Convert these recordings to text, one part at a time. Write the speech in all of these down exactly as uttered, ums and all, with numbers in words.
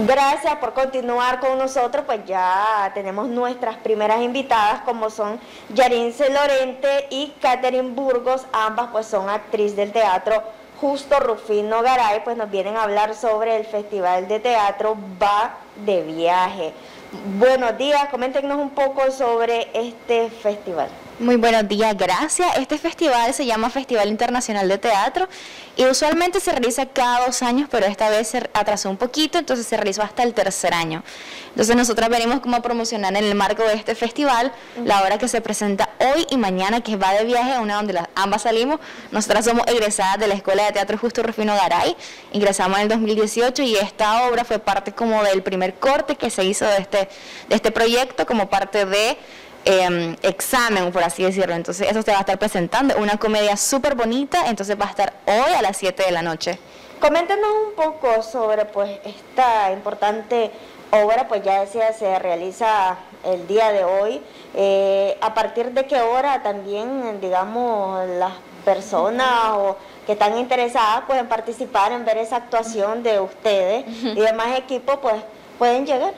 Gracias por continuar con nosotros, pues ya tenemos nuestras primeras invitadas como son Yarince Lorente y Catherine Burgos, ambas pues son actriz del teatro Justo Rufino Garay, pues nos vienen a hablar sobre el Festival de Teatro Va de Viaje. Buenos días, coméntenos un poco sobre este festival. Muy buenos días, gracias. Este festival se llama Festival Internacional de Teatro y usualmente se realiza cada dos años, pero esta vez se atrasó un poquito, entonces se realizó hasta el tercer año. Entonces nosotros venimos como a promocionar en el marco de este festival uh-huh. la obra que se presenta hoy y mañana, que Va de Viaje, una donde las, ambas salimos. Nosotras somos egresadas de la Escuela de Teatro Justo Rufino Garay, ingresamos en el dos mil dieciocho y esta obra fue parte como del primer corte que se hizo de este, de este proyecto como parte de Eh, examen, por así decirlo. Entonces eso se va a estar presentando, una comedia súper bonita, entonces va a estar hoy a las siete de la noche. Coméntenos un poco sobre pues esta importante obra, pues ya decía, se realiza el día de hoy, eh, a partir de qué hora también, digamos, las personas o que están interesadas pueden participar en ver esa actuación de ustedes y demás equipos, pues pueden llegar.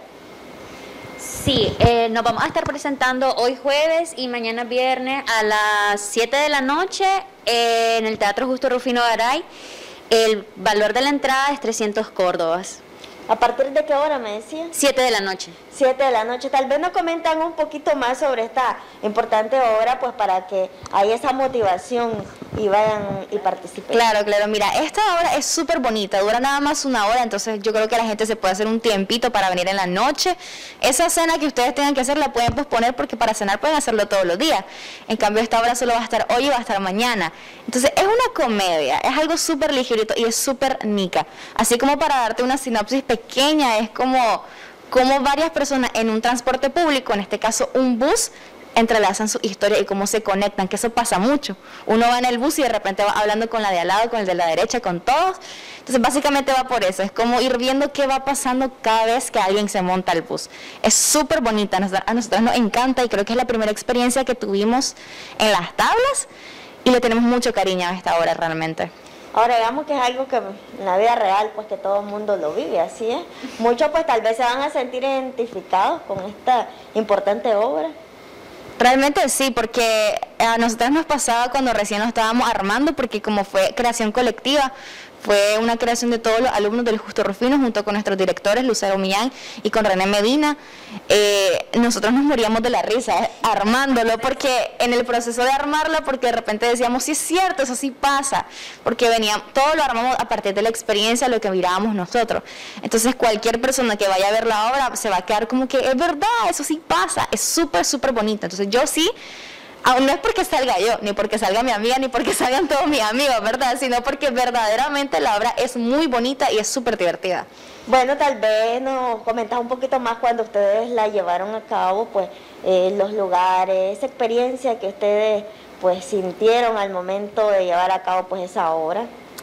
Sí, eh, nos vamos a estar presentando hoy jueves y mañana viernes a las siete de la noche eh, en el Teatro Justo Rufino Garay. El valor de la entrada es trescientos córdobas. ¿A partir de qué hora me decía? siete de la noche. siete de la noche. Tal vez nos comentan un poquito más sobre esta importante obra, pues para que haya esa motivación y vayan y participen. Claro, claro. Mira, esta obra es súper bonita, dura nada más una hora, entonces yo creo que la gente se puede hacer un tiempito para venir en la noche. Esa cena que ustedes tengan que hacer la pueden posponer porque para cenar pueden hacerlo todos los días. En cambio, esta obra solo va a estar hoy y va a estar mañana. Entonces, es una comedia, es algo súper ligerito y es súper nica. Así como para darte una sinopsis pequeña, es como, como varias personas en un transporte público, en este caso un bus, entrelazan su historia y cómo se conectan, que eso pasa mucho. Uno va en el bus y de repente va hablando con la de al lado, con el de la derecha, con todos. Entonces básicamente va por eso, es como ir viendo qué va pasando cada vez que alguien se monta al bus. Es súper bonita, a nosotros nos encanta y creo que es la primera experiencia que tuvimos en las tablas y le tenemos mucho cariño a esta obra realmente. Ahora digamos que es algo que en la vida real pues que todo el mundo lo vive, así es. Muchos pues tal vez se van a sentir identificados con esta importante obra. Realmente sí, porque a nosotros nos pasaba cuando recién nos estábamos armando, porque como fue creación colectiva, fue una creación de todos los alumnos del Justo Rufino junto con nuestros directores Lucero Millán y con René Medina. Eh, nosotros nos moríamos de la risa eh, armándolo, porque en el proceso de armarlo, porque de repente decíamos, sí es cierto, eso sí pasa, porque veníamos, todo lo armamos a partir de la experiencia, lo que mirábamos nosotros. Entonces cualquier persona que vaya a ver la obra se va a quedar como que es verdad, eso sí pasa, es súper, súper bonito. Entonces yo sí, aún no es porque salga yo, ni porque salga mi amiga, ni porque salgan todos mis amigos, ¿verdad? Sino porque verdaderamente la obra es muy bonita y es súper divertida. Bueno, tal vez nos comentas un poquito más cuando ustedes la llevaron a cabo, pues, eh, los lugares, esa experiencia que ustedes, pues, sintieron al momento de llevar a cabo, pues, esa obra.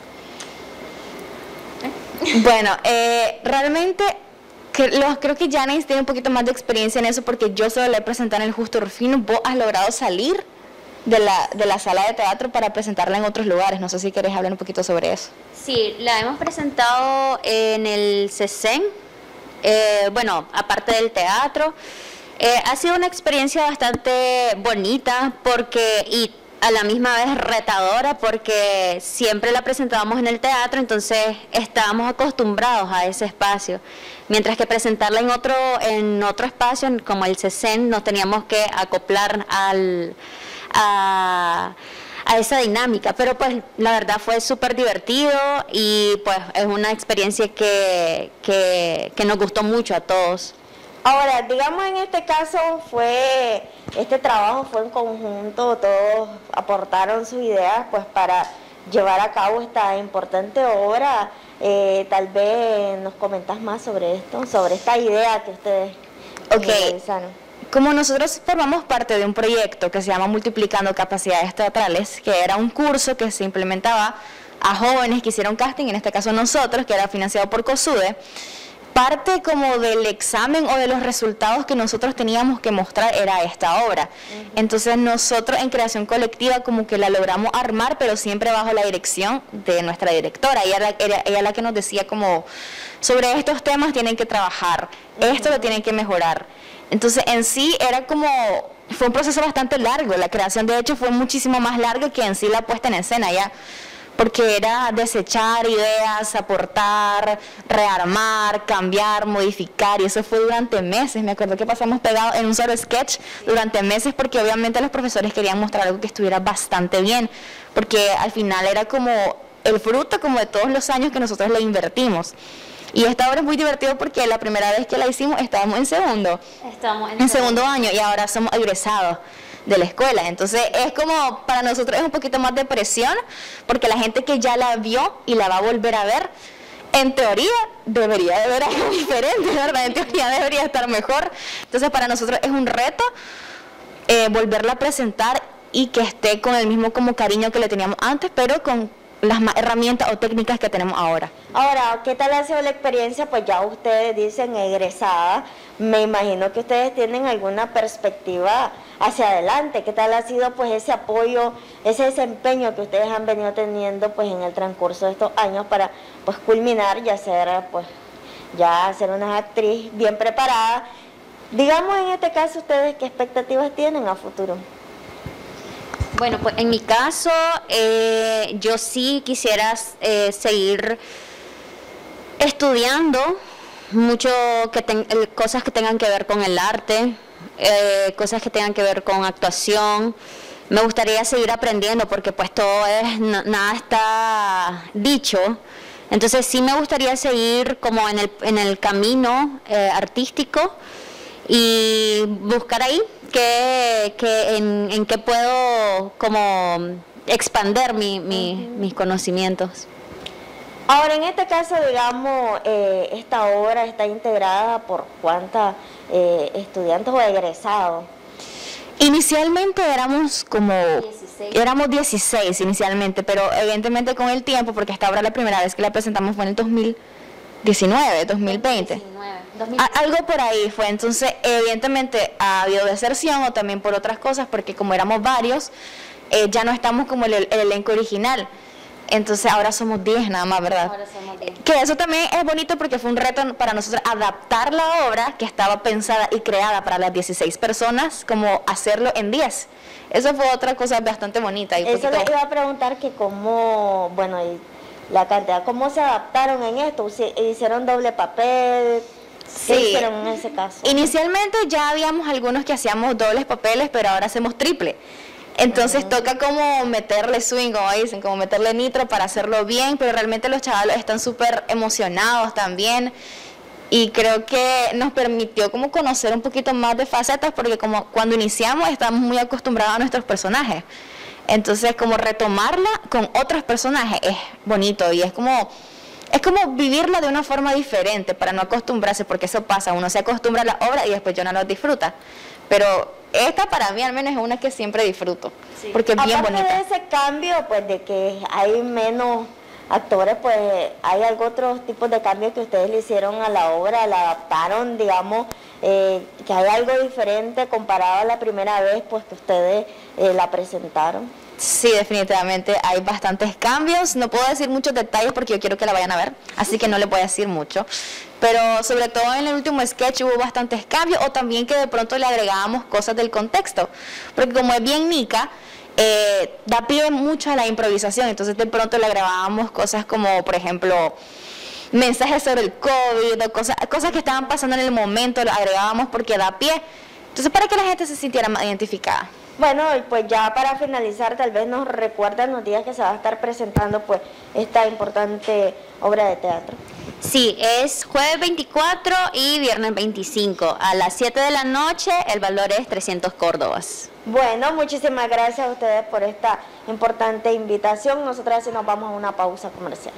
Bueno, eh, realmente... creo que Janice tiene un poquito más de experiencia en eso porque yo solo le he presentado en el Justo Rufino. Vos has logrado salir de la, de la sala de teatro para presentarla en otros lugares. No sé si querés hablar un poquito sobre eso. Sí, la hemos presentado en el C E N, eh, bueno, aparte del teatro. Eh, ha sido una experiencia bastante bonita porque y a la misma vez retadora porque siempre la presentábamos en el teatro, entonces estábamos acostumbrados a ese espacio. Mientras que presentarla en otro, en otro espacio, como el C E N, nos teníamos que acoplar al, a, a esa dinámica. Pero pues la verdad fue súper divertido y pues es una experiencia que, que, que nos gustó mucho a todos. Ahora, digamos en este caso fue, este trabajo fue en conjunto, todos aportaron sus ideas pues para llevar a cabo esta importante obra. Eh, tal vez nos comentas más sobre esto, sobre esta idea que ustedes okay. realizaron. Como nosotros formamos parte de un proyecto que se llama Multiplicando Capacidades Teatrales, que era un curso que se implementaba a jóvenes que hicieron casting, en este caso nosotros, que era financiado por COSUDE, parte como del examen o de los resultados que nosotros teníamos que mostrar era esta obra. Uh-huh. Entonces nosotros en creación colectiva como que la logramos armar, pero siempre bajo la dirección de nuestra directora. Ella era, era ella la que nos decía como, sobre estos temas tienen que trabajar, uh-huh. esto lo tienen que mejorar. Entonces en sí era como, fue un proceso bastante largo, la creación de hecho fue muchísimo más larga que en sí la puesta en escena ya. Porque era desechar ideas, aportar, rearmar, cambiar, modificar, y eso fue durante meses. Me acuerdo que pasamos pegados en un solo sketch durante meses, porque obviamente los profesores querían mostrar algo que estuviera bastante bien, porque al final era como el fruto como de todos los años que nosotros le invertimos. Y esta obra es muy divertido porque la primera vez que la hicimos estábamos en segundo, Estamos en, en segundo año, y ahora somos egresados de la escuela. Entonces es como, para nosotros es un poquito más de presión, porque la gente que ya la vio y la va a volver a ver, en teoría debería de ver algo diferente, ¿verdad? En teoría debería estar mejor. Entonces para nosotros es un reto eh, volverla a presentar y que esté con el mismo como cariño que le teníamos antes, pero con las más herramientas o técnicas que tenemos ahora. Ahora, ¿qué tal ha sido la experiencia? Pues ya ustedes dicen egresada, me imagino que ustedes tienen alguna perspectiva hacia adelante. ¿Qué tal ha sido pues ese apoyo, ese desempeño que ustedes han venido teniendo pues en el transcurso de estos años para pues culminar y hacer pues ya ser una actriz bien preparada? Digamos en este caso, ¿ustedes qué expectativas tienen a futuro? Bueno, pues en mi caso, eh, yo sí quisiera eh, seguir estudiando mucho, que ten, cosas que tengan que ver con el arte, eh, cosas que tengan que ver con actuación. Me gustaría seguir aprendiendo porque pues todo es, no, nada está dicho. Entonces sí me gustaría seguir como en el, en el camino eh, artístico y buscar ahí que, que en, en qué puedo como expander mi, mi, uh-huh. mis conocimientos. Ahora, en este caso, digamos, eh, esta obra está integrada por cuántas eh, estudiantes o egresados. Inicialmente éramos como, dieciséis. Éramos dieciséis inicialmente, pero evidentemente con el tiempo, porque esta obra la primera vez que la presentamos fue en el dos mil diecinueve, dos mil veinte. dos mil diecinueve, dos mil diecinueve. Algo por ahí fue, entonces evidentemente ha habido deserción o también por otras cosas, porque como éramos varios, eh, ya no estamos como el, el elenco original. Entonces ahora somos diez nada más, ¿verdad? Ahora somos diez. Que eso también es bonito porque fue un reto para nosotros adaptar la obra que estaba pensada y creada para las dieciséis personas, como hacerlo en diez. Eso fue otra cosa bastante bonita. Y eso les iba a preguntar que cómo, bueno, y la cantidad, cómo se adaptaron en esto, hicieron doble papel. ¿Qué sí. hicieron en ese caso? Inicialmente ya habíamos algunos que hacíamos dobles papeles, pero ahora hacemos triple. Entonces uh-huh. toca como meterle swing, como dicen, como meterle nitro para hacerlo bien, pero realmente los chavalos están súper emocionados también, y creo que nos permitió como conocer un poquito más de facetas, porque como cuando iniciamos estamos muy acostumbrados a nuestros personajes, entonces como retomarla con otros personajes es bonito, y es como, es como vivirla de una forma diferente para no acostumbrarse, porque eso pasa, uno se acostumbra a la obra y después ya no la disfruta, pero esta para mí al menos es una que siempre disfruto, sí. porque es bien Aparte bonita. De ese cambio, pues de que hay menos actores, pues hay algo otros tipos de cambios que ustedes le hicieron a la obra, la adaptaron, digamos, eh, que hay algo diferente comparado a la primera vez pues que ustedes eh, la presentaron. Sí, definitivamente hay bastantes cambios, no puedo decir muchos detalles porque yo quiero que la vayan a ver, así que no les voy a decir mucho, pero sobre todo en el último sketch hubo bastantes cambios, o también que de pronto le agregábamos cosas del contexto, porque como es bien nica, eh, da pie mucho a la improvisación, entonces de pronto le agregábamos cosas como, por ejemplo, mensajes sobre el COVID, o cosas, cosas que estaban pasando en el momento, lo agregábamos porque da pie, entonces para que la gente se sintiera más identificada. Bueno, y pues ya para finalizar, tal vez nos recuerdan los días que se va a estar presentando pues esta importante obra de teatro. Sí, es jueves veinticuatro y viernes veinticinco. A las siete de la noche, el valor es trescientos córdobas. Bueno, muchísimas gracias a ustedes por esta importante invitación. Nosotros así nos vamos a una pausa comercial.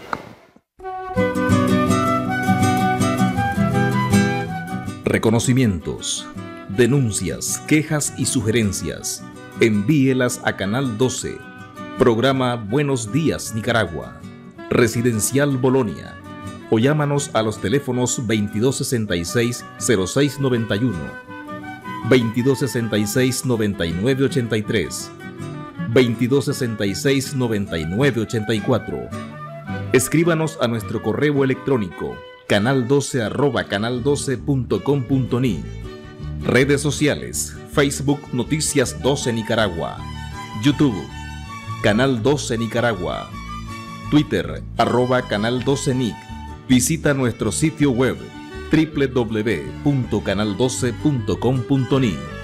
Reconocimientos, denuncias, quejas y sugerencias. Envíelas a Canal doce, programa Buenos Días Nicaragua, Residencial Bolonia, o llámanos a los teléfonos veintidós sesenta y seis, cero seis noventa y uno, veintidós sesenta y seis, noventa y nueve ochenta y tres, veintidós sesenta y seis, noventa y nueve ochenta y cuatro. Escríbanos a nuestro correo electrónico canal doce arroba canal doce punto com punto ni. Redes sociales: Facebook Noticias doce Nicaragua, YouTube Canal doce Nicaragua, Twitter arroba Canal doce Nic. Visita nuestro sitio web doble u doble u doble u punto canal doce punto com punto ni.